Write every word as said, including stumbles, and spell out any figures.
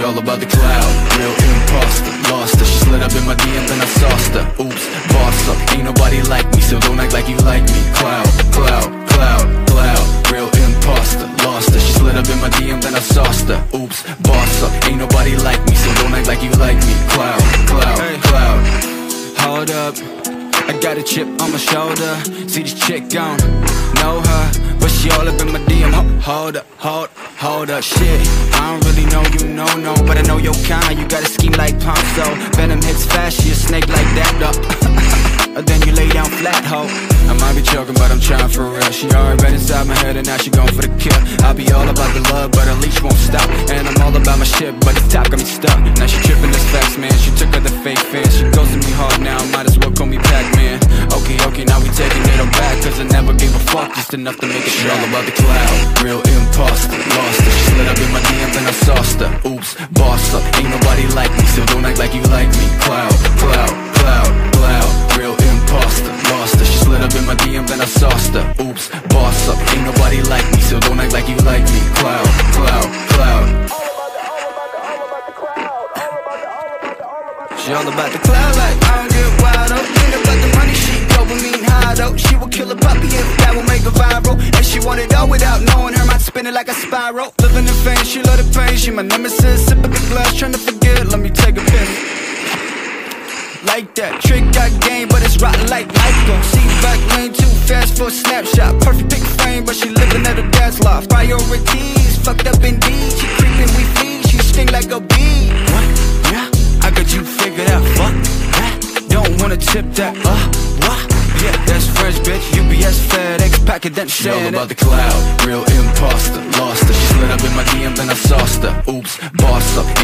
all about the cloud. Real imposter, lost her. She slid up in my D M, then I sauced her. Oops, boss up, ain't nobody like me, so don't act like you like me. Cloud, cloud, cloud, cloud. Real imposter, lost her. She slid up in my D M, then I sauced her. Oops, boss up, ain't nobody like me, so don't act like you like me. Cloud, cloud, hey. Cloud. Hold up, I got a chip on my shoulder. See this chick gone, know her, but she all up in my D M. Hold up, hold, hold up, shit. I don't really know you, no, no, but I know your kind. You got a scheme like Ponzo. Venom hits fast, she a snake like that, though. Then you lay down flat, ho. I might be joking, but I'm trying for real. She already been inside my head and now she going for the kill. I'll be all about the love, but her leash won't stop. And I'm all about my shit, but the top got me stuck. Now she tripping this facts, man. She took her the fake fans. She goes to me hard now, might as well call me Pac-Man. Okay, okay, now we taking it all back, cause I never gave a fuck, just enough to make it shit all about the cloud. Real imposter, lost her. She slid up in my D M, then I sauced her. Oops, boss up, ain't nobody like me, so don't act like you like me. Cloud, cloud, cloud, cloud. Real imposter, lost her. She slid up in my D M, then I sauced her. Oops, boss up, ain't nobody like me, so don't act like you like me. Cloud, cloud, cloud. She all about the cloud, like I don't get wild up. Ain't about the money, she dopamine high though. She will kill a puppy if that will make her viral. And she want it all without knowing her mind spinning like a spiral. Living in fame, she love the pain. She my nemesis, sipping the glass, trying to forget. Let me take a piss. Like that, trick got game, but it's rotten like Michael. See back lane too fast for a snapshot. Perfect big frame, but she living at her dad's loft. Priorities, fucked up indeed. She creeping, we flee, she sting like a bee. What? Yeah, I got you figured out, fuck that. Don't wanna tip that, uh, what? Yeah, that's French, bitch, U P S, FedEx, packet, that shit. All about the cloud, real imposter, lost her. She slid up in my D M, then I sauced her. Oops, boss up,